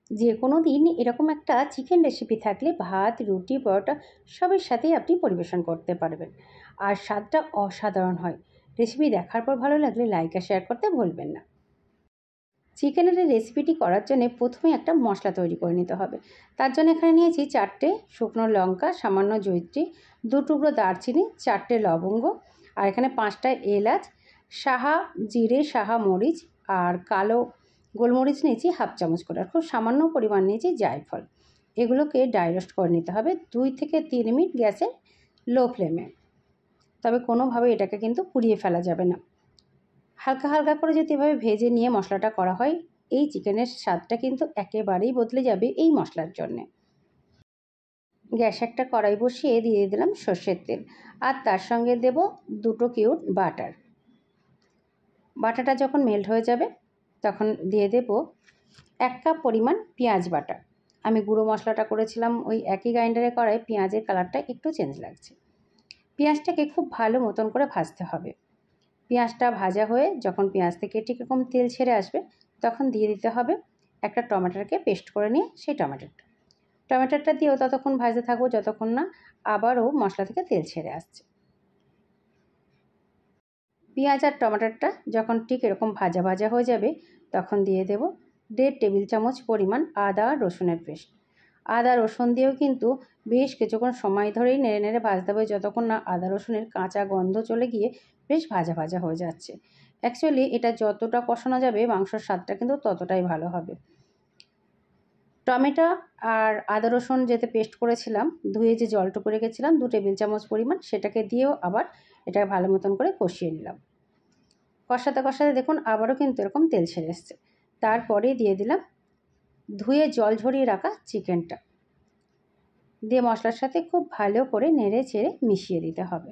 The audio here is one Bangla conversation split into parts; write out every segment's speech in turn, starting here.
যে কোনো দিন এরকম একটা চিকেন রেসিপি থাকলে ভাত, রুটি, পরোটা সবের সাথেই আপনি পরিবেশন করতে পারবেন। আর স্বাদটা অসাধারণ হয়। রেসিপি দেখার পর ভালো লাগলে লাইক আর শেয়ার করতে ভুলবেন না। চিকেনের এই রেসিপিটি করার জন্য প্রথমে একটা মশলা তৈরি করে নিতে হবে। তার জন্য এখানে নিয়েছি 4টে শুকনো লঙ্কা, সামান্য জয়িত্রী, 2 টুকরো দারচিনি, 4টে লবঙ্গ, আর এখানে 5টা এলাচ, সাহা জিরে, সাহা মরিচ আর কালো গোলমরিচ নিয়েছি হাফ চামচ করে, আর খুব সামান্য পরিমাণ নিয়েছি জায়ফল। এগুলোকে ড্রাই রোস্ট করে নিতে হবে 2 থেকে 3 মিনিট গ্যাসে লো ফ্লেমে। তবে কোনোভাবে এটাকে কিন্তু পুড়িয়ে ফেলা যাবে না। হালকা হালকা করে যদি এভাবে ভেজে নিয়ে মশলাটা করা হয়, এই চিকেনের স্বাদটা কিন্তু একেবারেই বদলে যাবে এই মশলার জন্যে। গ্যাসে একটা কড়াই বসিয়ে দিয়ে দিলাম সর্ষের তেল, আর তার সঙ্গে দেব 2 কিউব বাটার। বাটারটা যখন মেল্ট হয়ে যাবে তখন দিয়ে দেব 1 কাপ পরিমাণ পেঁয়াজ বাটা। আমি গুঁড়ো মশলাটা করেছিলাম ওই একই গ্রাইন্ডারে করায় পেঁয়াজের কালারটা একটু চেঞ্জ লাগছে। পেঁয়াজটাকে খুব ভালো মতন করে ভাজতে হবে। পেঁয়াজটা ভাজা হয়ে যখন পেঁয়াজ থেকে ঠিক এরকম তেল ছেড়ে আসবে তখন দিয়ে দিতে হবে একটা টমেটোকে পেস্ট করে নিয়ে সেই টমেটোটা দিয়েও ততক্ষণ ভাজতে থাকবো যতক্ষণ না আবারও মশলা থেকে তেল ছেড়ে আসছে। পেঁয়াজ আর টমেটোটা যখন ঠিক এরকম ভাজা ভাজা হয়ে যাবে তখন দিয়ে দেব 1.5 টেবিল চামচ পরিমাণ আদা রসুনের পেস্ট। আদা রসুন দিয়েও কিন্তু বেশ কিছুক্ষণ সময় ধরেই নেড়ে নেড়ে ভাজতে হবে যতক্ষণ না আদা রসুনের কাঁচা গন্ধ চলে গিয়ে বেশ ভাজা ভাজা হয়ে যাচ্ছে। অ্যাকচুয়ালি এটা যতটা কষানো যাবে মাংসর স্বাদটা কিন্তু ততটাই ভালো হবে। টমেটো আর আদা রসুন যেতে পেস্ট করেছিলাম, ধুয়ে যে জলটুকু রেখেছিলাম 2 টেবিল চামচ পরিমাণ, সেটাকে দিয়েও আবার এটাকে ভালো মতন করে কষিয়ে নিলাম। কষাতে কষাতে দেখুন আবারও কিন্তু এরকম তেল ছেড়ে এসছে। তারপরে দিয়ে দিলাম ধুয়ে জল ঝরিয়ে রাখা চিকেনটা, দিয়ে মশলার সাথে খুব ভালো করে নেড়ে চেড়ে মিশিয়ে দিতে হবে।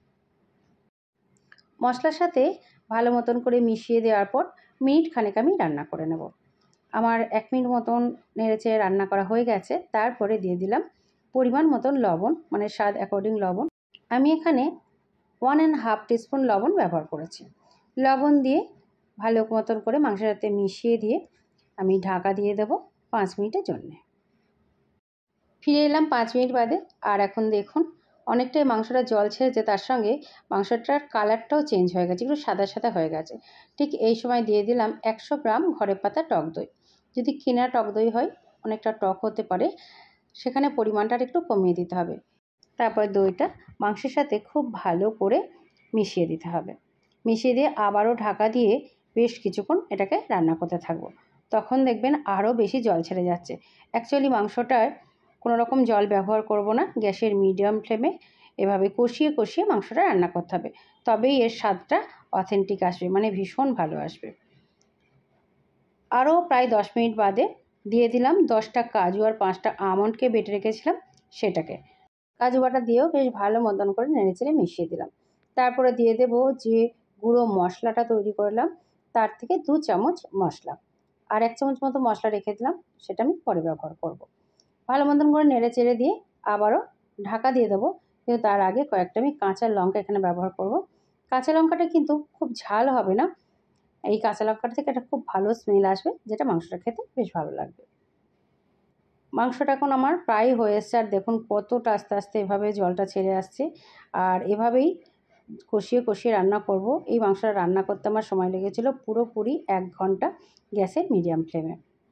মশলার সাথে ভালো মতন করে মিশিয়ে দেওয়ার পর মিনিট খানেক আমি রান্না করে নেব। আমার 1 মিনিট মতন নেড়ে চেড়ে রান্না করা হয়ে গেছে। তারপরে দিয়ে দিলাম পরিমাণ মতন লবণ, মানে স্বাদ অ্যাকর্ডিং লবণ। আমি এখানে 1.5 টিস্পুন লবণ ব্যবহার করেছি। লবণ দিয়ে ভালো মতন করে মাংসের সাথে মিশিয়ে দিয়ে আমি ঢাকা দিয়ে দেব 5 মিনিটের জন্যে। ফিরে এলাম 5 মিনিট বাদে, আর এখন দেখুন অনেকটাই মাংসটা জল ছেড়েছে, তার সঙ্গে মাংসটার কালারটাও চেঞ্জ হয়ে গেছে, একটু সাদা সাদা হয়ে গেছে। ঠিক এই সময় দিয়ে দিলাম 100 গ্রাম ঘরে পাতা টক দই। যদি কেনা টক দই হয় অনেকটা টক হতে পারে, সেখানে পরিমাণটা একটু কমিয়ে দিতে হবে। তারপরে দইটা মাংসের সাথে খুব ভালো করে মিশিয়ে দিতে হবে। মিশিয়ে দিয়ে আবারও ঢাকা দিয়ে বেশ কিছুক্ষণ এটাকে রান্না করতে থাকবো। তখন দেখবেন আরও বেশি জল ছেড়ে যাচ্ছে। অ্যাকচুয়ালি মাংসটায় কোনো রকম জল ব্যবহার করব না, গ্যাসের মিডিয়াম ফ্লেমে এভাবে কষিয়ে কষিয়ে মাংসটা রান্না করতে হবে, তবেই এর স্বাদটা অথেন্টিক আসবে, মানে ভীষণ ভালো আসবে। আরও প্রায় 10 মিনিট বাদে দিয়ে দিলাম 10টা কাজু আর 5টা আমন্ডকে বেটে রেখেছিলাম সেটাকে। কাজু বাটা দিয়েও বেশ ভালো মতন করে নেড়েচেড়ে মিশিয়ে দিলাম। তারপরে দিয়ে দেব যে গুঁড়ো মশলাটা তৈরি করলাম তার থেকে 2 চামচ মশলা, আর 1 চামচ মতো মশলা রেখে দিলাম, সেটা আমি পরে ব্যবহার করব। ভালো মতন করে নেড়েচেড়ে দিয়ে আবারও ঢাকা দিয়ে দেবো, কিন্তু তার আগে কয়েকটা আমি কাঁচা লঙ্কা এখানে ব্যবহার করব। কাঁচা লঙ্কাটা কিন্তু খুব ঝাল হবে না, এই কাঁচা লঙ্কাটা থেকে একটা খুব ভালো স্মেল আসবে, যেটা মাংসটা খেতে বেশ ভালো লাগবে। মাংসটা এখন আমার প্রায় হয়ে এসছে, আর দেখুন কতটা আস্তে আস্তে এভাবে জলটা ছেড়ে আসছে। আর এভাবেই কষিয়ে কষিয়ে রান্না করব। এই মাংসটা রান্না করতে আমার সময় লেগেছিল পুরোপুরি 1 ঘন্টা গ্যাসের মিডিয়াম ফ্লেমে।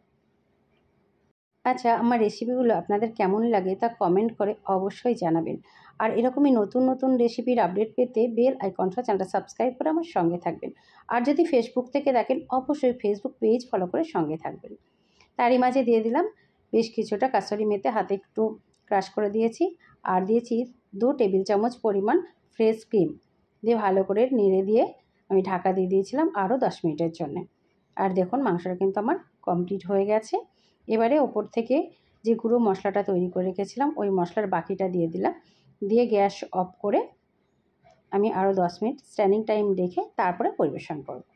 আচ্ছা, আমার রেসিপিগুলো আপনাদের কেমন লাগে তা কমেন্ট করে অবশ্যই জানাবেন। আর এরকমই নতুন নতুন রেসিপির আপডেট পেতে বেল আইকনটা চ্যানেলটা সাবস্ক্রাইব করে আমার সঙ্গে থাকবেন। আর যদি ফেসবুক থেকে দেখেন অবশ্যই ফেসবুক পেজ ফলো করে সঙ্গে থাকবেন। তারই মাঝে দিয়ে দিলাম বেশ কিছুটা কাসুরি মেথি, হাতে একটু ক্রাশ করে দিয়েছি, আর দিয়েছি 2 টেবিল চামচ পরিমাণ ফ্রেশ ক্রিম, দিয়ে ভালো করে নেড়ে দিয়ে আমি ঢাকা দিয়ে দিয়েছিলাম আরও 10 মিনিটের জন্যে। আর দেখুন মাংসটা কিন্তু আমার কমপ্লিট হয়ে গেছে। এবারে ওপর থেকে যে গুঁড়ো মশলাটা তৈরি করে রেখেছিলাম ওই মশলার বাকিটা দিয়ে দিলাম, দিয়ে গ্যাস অফ করে আমি আরও 10 মিনিট স্ট্যান্ডিং টাইম রেখে তারপরে পরিবেশন করব।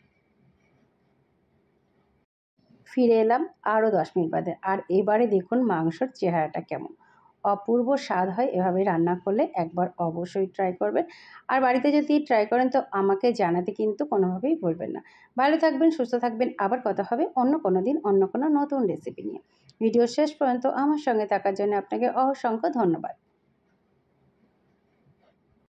ফিরে এলাম আরও 10 মিনিট বাদে, আর এবারে দেখুন মাংসর চেহারাটা কেমন। অপূর্ব স্বাদ হয় এভাবে রান্না করলে, একবার অবশ্যই ট্রাই করবেন। আর বাড়িতে যদি ট্রাই করেন তো আমাকে জানাতে কিন্তু কোনোভাবেই ভুলবেন না। ভালো থাকবেন, সুস্থ থাকবেন, আবার কথা হবে অন্য কোনো দিন অন্য কোনো নতুন রেসিপি নিয়ে। ভিডিও শেষ পর্যন্ত আমার সঙ্গে থাকার জন্য আপনাকে অসংখ্য ধন্যবাদ।